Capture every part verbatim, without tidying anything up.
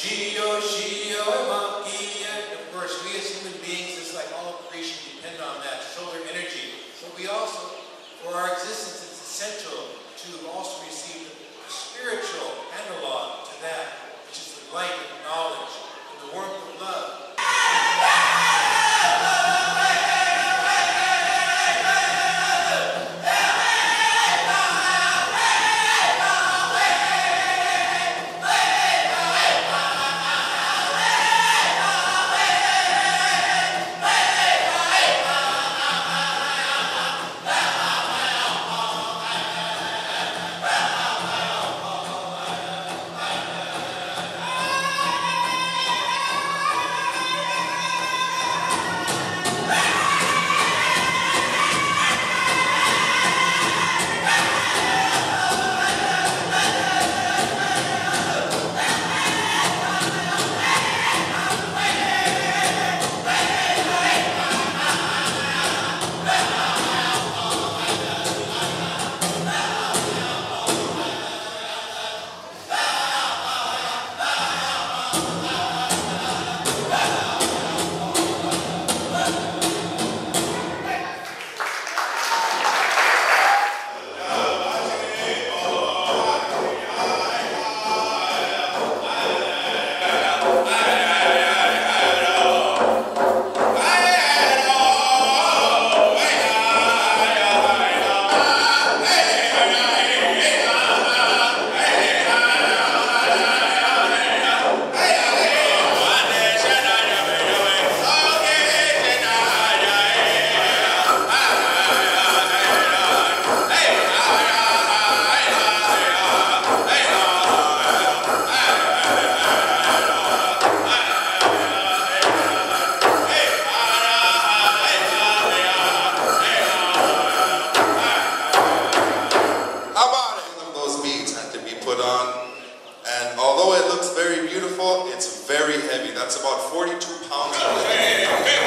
Shio, Shio, Monkey, and of course we as human beings, just like all of creation, depend on that solar energy. So we also, for our existence, it's essential to also receive the spiritual analog to that, which is the light of knowledge and the warmth of love. And although it looks very beautiful, it's very heavy. That's about forty-two pounds of weight.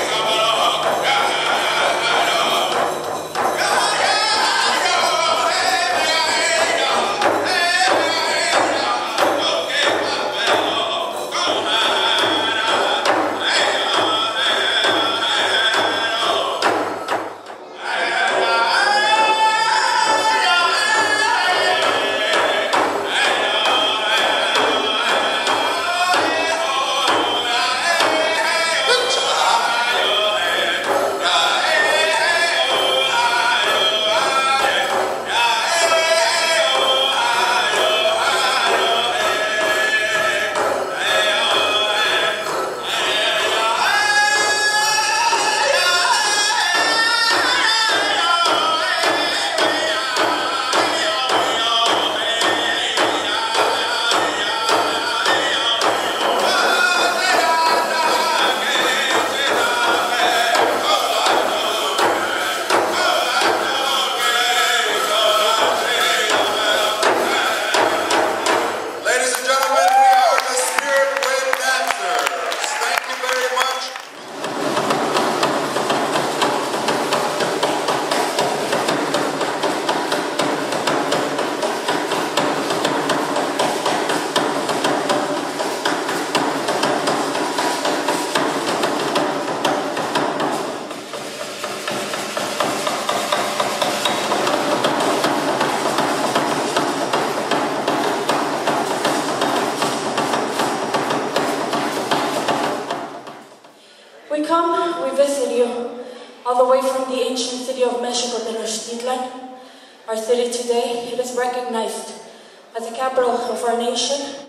We come, we visit you, all the way from the ancient city of Miccosukee, our city today. It is recognized as the capital of our nation,